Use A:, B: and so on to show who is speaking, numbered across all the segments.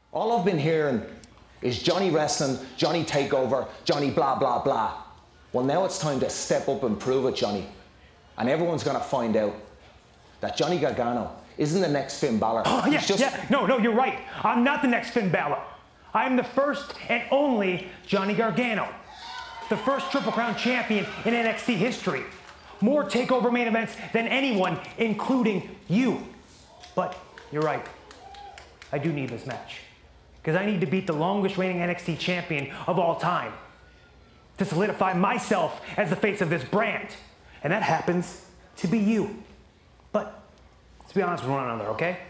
A: All I've been hearing is Johnny Wrestling, Johnny Takeover, Johnny blah, blah, blah. Well, now it's time to step up and prove it, Johnny. And everyone's going to find out that Johnny Gargano isn't the next Finn Balor.
B: Oh, yeah. No, you're right. I'm not the next Finn Balor. I'm the first and only Johnny Gargano. The first Triple Crown champion in NXT history. More TakeOver main events than anyone, including you. But you're right. I do need this match. Because I need to beat the longest reigning NXT champion of all time. To solidify myself as the face of this brand. And that happens to be you. But let's be honest with one another, okay?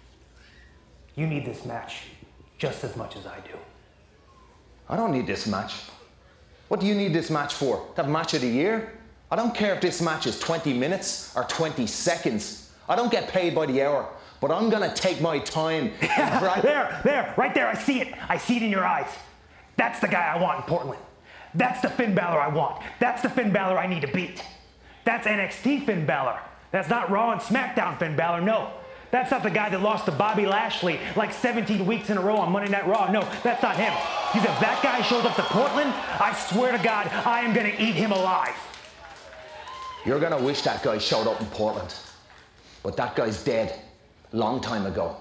B: You need this match just as much as I do.
A: I don't need this match. What do you need this match for? To have match of the year? I don't care if this match is 20 minutes or 20 seconds. I don't get paid by the hour, but I'm gonna take my time.
B: There, right there, I see it. I see it in your eyes. That's the guy I want in Portland. That's the Finn Balor I want. That's the Finn Balor I need to beat. That's NXT Finn Balor. That's not Raw and SmackDown Finn Balor, no. That's not the guy that lost to Bobby Lashley like 17 weeks in a row on Monday Night Raw. No, that's not him. Because if that guy shows up to Portland, I swear to God, I am gonna eat him alive.
A: You're gonna wish that guy showed up in Portland. But that guy's dead a long time ago.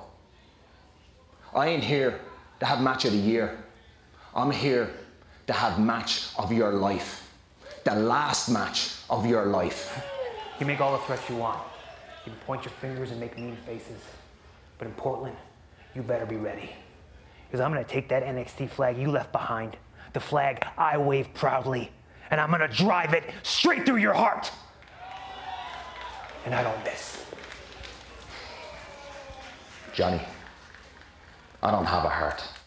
A: I ain't here to have match of the year. I'm here to have match of your life. The last match of your life.
B: You make all the threats you want. You can point your fingers and make mean faces. But in Portland, you better be ready. Because I'm gonna take that NXT flag you left behind, the flag I wave proudly, and I'm gonna drive it straight through your heart. And I don't miss.
A: Johnny, I don't have a heart.